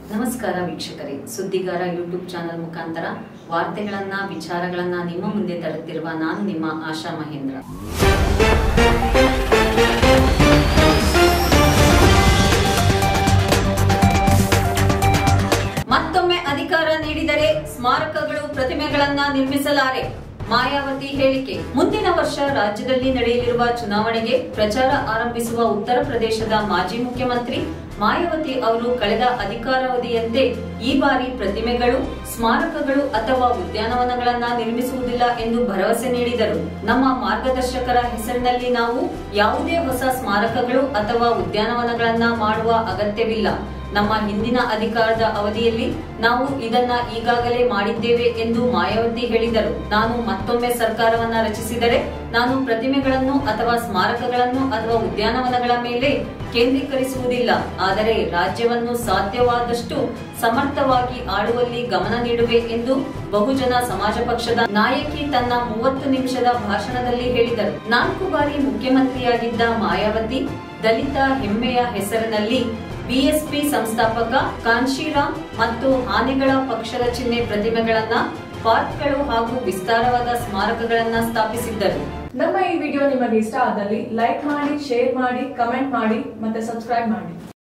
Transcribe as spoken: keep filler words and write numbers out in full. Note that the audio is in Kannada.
ನಮಸ್ಕಾರ ವೀಕ್ಷಕರೇ, ಸುದ್ದಿಗಾರ ಯೂಟ್ಯೂಬ್ ಚಾನೆಲ್ ಮುಖಾಂತರ ವಾರ್ತೆಗಳನ್ನ ವಿಚಾರಗಳನ್ನ ನಿಮ್ಮ ಮುಂದೆ ತರುತ್ತಿರುವ ನಾನು ನಿಮ್ಮ ಆಶಾ ಮಹೇಂದ್ರ. ಮತ್ತೊಮ್ಮೆ ಅಧಿಕಾರ ನೀಡಿದರೆ ಸ್ಮಾರಕಗಳು ಪ್ರತಿಮೆಗಳನ್ನ ನಿರ್ಮಿಸಲಾರೆ. ಮಾಯಾವತಿ ಹೇಳಿಕೆ. ಮುಂದಿನ ವರ್ಷ ರಾಜ್ಯದಲ್ಲಿ ನಡೆಯಲಿರುವ ಚುನಾವಣೆಗೆ ಪ್ರಚಾರ ಆರಂಭಿಸುವ ಉತ್ತರ ಪ್ರದೇಶದ ಮಾಜಿ ಮುಖ್ಯಮಂತ್ರಿ ಮಾಯಾವತಿ ಅವರು ಕಳೆದ ಅಧಿಕಾರಾವಧಿಯಂತೆ ಈ ಬಾರಿ ಪ್ರತಿಮೆಗಳು, ಸ್ಮಾರಕಗಳು ಅಥವಾ ಉದ್ಯಾನವನಗಳನ್ನ ನಿರ್ಮಿಸುವುದಿಲ್ಲ ಎಂದು ಭರವಸೆ ನೀಡಿದರು. ನಮ್ಮ ಮಾರ್ಗದರ್ಶಕರ ಹೆಸರಿನಲ್ಲಿ ನಾವು ಯಾವುದೇ ಹೊಸ ಸ್ಮಾರಕಗಳು ಅಥವಾ ಉದ್ಯಾನವನಗಳನ್ನ ಮಾಡುವ ಅಗತ್ಯವಿಲ್ಲ. ನಮ್ಮ ಹಿಂದಿನ ಅಧಿಕಾರದ ಅವಧಿಯಲ್ಲಿ ನಾವು ಇದನ್ನ ಈಗಾಗಲೇ ಮಾಡಿದ್ದೇವೆ ಎಂದು ಮಾಯಾವತಿ ಹೇಳಿದರು. ನಾನು ಮತ್ತೊಮ್ಮೆ ಸರ್ಕಾರವನ್ನ ರಚಿಸಿದರೆ ನಾನು ಪ್ರತಿಮೆಗಳನ್ನು ಅಥವಾ ಸ್ಮಾರಕಗಳನ್ನು ಅಥವಾ ಉದ್ಯಾನವನಗಳ ಮೇಲೆ ಕೇಂದ್ರೀಕರಿಸುವುದಿಲ್ಲ. ಆದರೆ ರಾಜ್ಯವನ್ನು ಸಾಧ್ಯವಾದಷ್ಟು ಸಮರ್ಥವಾಗಿ ಆಳುವಲ್ಲಿ ಗಮನ ನೀಡುವೆ ಎಂದು ಬಹುಜನ ಸಮಾಜ ಪಕ್ಷದ ನಾಯಕಿ ತನ್ನ ಮೂವತ್ತು ನಿಮಿಷದ ಭಾಷಣದಲ್ಲಿ ಹೇಳಿದರು. ನಾಲ್ಕು ಬಾರಿ ಮುಖ್ಯಮಂತ್ರಿಯಾಗಿದ್ದ ಮಾಯಾವತಿ ದಲಿತ ಹೆಮ್ಮೆಯ ಹೆಸರಿನಲ್ಲಿ ಬಿಎಸ್ಪಿ ಸಂಸ್ಥಾಪಕ ಕಾನ್ಶಿರಾಮ್ ಮತ್ತು ಆನೆಗಳ ಪಕ್ಷದ ಚಿಹ್ನೆ ಪ್ರತಿಮೆಗಳನ್ನ, ಪಾರ್ಕ್ಗಳು ಹಾಗೂ ವಿಸ್ತಾರವಾದ ಸ್ಮಾರಕಗಳನ್ನ ಸ್ಥಾಪಿಸಿದ್ದರು. ನಮ್ಮ ಈ ವಿಡಿಯೋ ನಿಮಗೆ ಇಷ್ಟ ಆದಲ್ಲಿ ಲೈಕ್ ಮಾಡಿ, ಶೇರ್ ಮಾಡಿ, ಕಮೆಂಟ್ ಮಾಡಿ ಮತ್ತೆ ಸಬ್ಸ್ಕ್ರೈಬ್ ಮಾಡಿ.